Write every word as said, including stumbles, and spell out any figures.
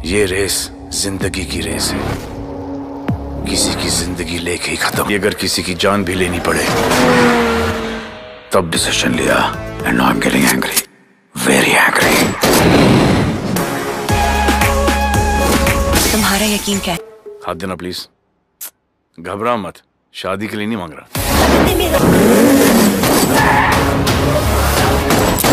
ये रेस जिंदगी की रेस है, किसी की जिंदगी लेके ही खत्म। अगर किसी की जान भी लेनी पड़े तब डिसीजन लिया। And now I am getting angry, very angry. तुम्हारा यकीन क्या है? हाथ देना प्लीज। घबरा मत, शादी के लिए नहीं मांग रहा।